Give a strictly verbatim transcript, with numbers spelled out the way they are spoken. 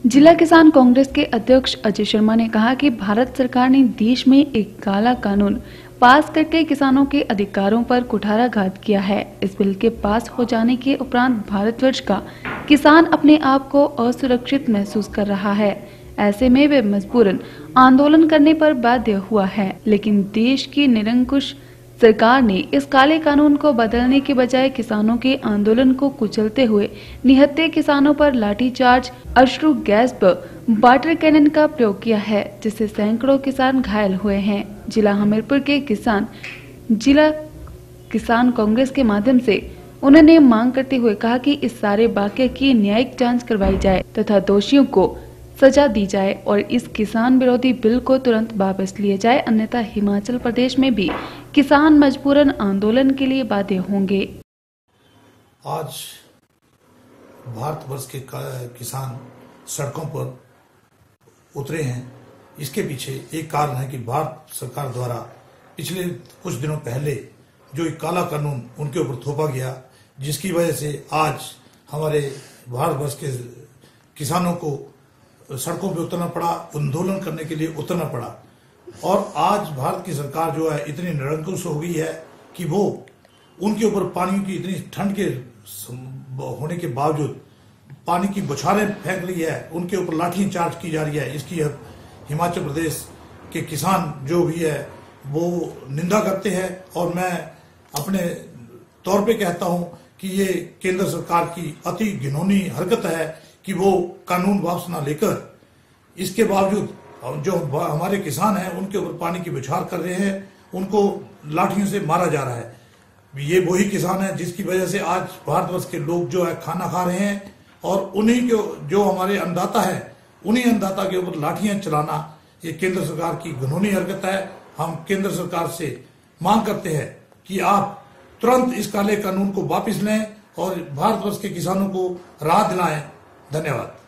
जिला किसान कांग्रेस के अध्यक्ष अजय शर्मा ने कहा कि भारत सरकार ने देश में एक काला कानून पास करके किसानों के अधिकारों पर कुठाराघात किया है। इस बिल के पास हो जाने के उपरांत भारतवर्ष का किसान अपने आप को असुरक्षित महसूस कर रहा है। ऐसे में वे मजबूरन आंदोलन करने पर बाध्य हुआ है, लेकिन देश की निरंकुश सरकार ने इस काले कानून को बदलने के बजाय किसानों के आंदोलन को कुचलते हुए निहत्थे किसानों पर लाठीचार्ज, अश्रु गैस व वाटर कैनन का प्रयोग किया है, जिससे सैकड़ों किसान घायल हुए हैं। जिला हमीरपुर के किसान जिला किसान कांग्रेस के माध्यम से उन्होंने मांग करते हुए कहा कि इस सारे वाकये की न्यायिक जांच करवाई जाए तथा दोषियों को सजा दी जाए और इस किसान विरोधी बिल को तुरंत वापस लिए जाए, अन्यथा हिमाचल प्रदेश में भी किसान मजबूरन आंदोलन के लिए बाध्य होंगे। आज भारतवर्ष के किसान सड़कों पर उतरे हैं। इसके पीछे एक कारण है कि भारत सरकार द्वारा पिछले कुछ दिनों पहले जो एक काला कानून उनके ऊपर थोपा गया, जिसकी वजह से आज हमारे भारतवर्ष के किसानों को सड़कों पे उतरना पड़ा, आंदोलन करने के लिए उतरना पड़ा। और आज भारत की सरकार जो है इतनी निरंकुश हो गई है कि वो उनके ऊपर पानी की इतनी ठंड के होने के बावजूद पानी की बौछारें फेंक रही है, उनके ऊपर लाठी चार्ज की जा रही है। इसकी अब हिमाचल प्रदेश के किसान जो भी है वो निंदा करते हैं और मैं अपने तौर पे कहता हूं कि ये केंद्र सरकार की अति घिनौनी हरकत है कि वो कानून वापस ना लेकर इसके बावजूद जो हमारे किसान हैं उनके ऊपर पानी की बौछार कर रहे हैं, उनको लाठियों से मारा जा रहा है। ये वही किसान है जिसकी वजह से आज भारतवर्ष के लोग जो है खाना खा रहे हैं और उन्हीं के जो हमारे अन्नदाता है उन्हीं अन्नदाता के ऊपर लाठियां चलाना ये केंद्र सरकार की घिनौनी हरकत है। हम केंद्र सरकार से मांग करते हैं कि आप तुरंत इस काले कानून को वापस लें और भारतवर्ष के किसानों को राहत दिलाएं। धन्यवाद।